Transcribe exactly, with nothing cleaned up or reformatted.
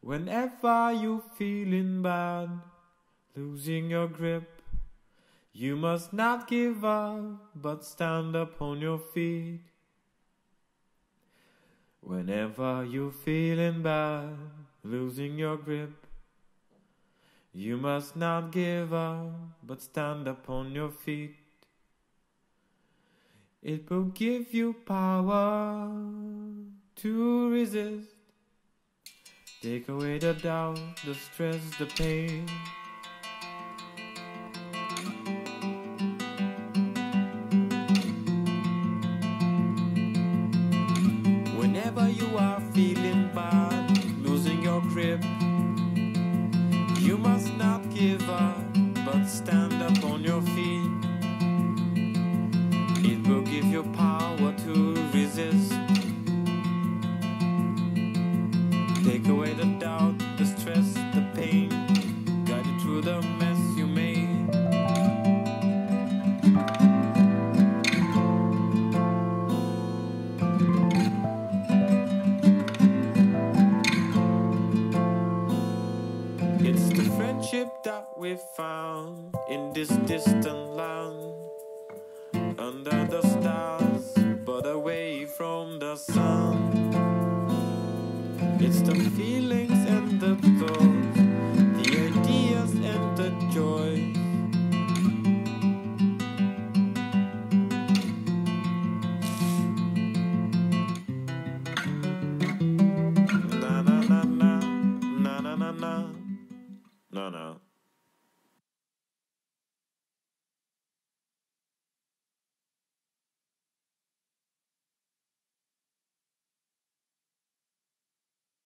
Whenever you're feeling bad, losing your grip, you must not give up, but stand up on your feet. Whenever you're feeling bad, losing your grip, you must not give up, but stand up on your feet. It will give you power to resist. Take away the doubt, the stress, the pain. Whenever you are feeling bad, losing your grip, you must not give up, but stand up on your feet. It will give you power to resist. Take away the doubt, the stress, the pain. Guide you through the mess you made. It's the friendship that we found in this distant land, under the stars, but away from the sun. It's the feeling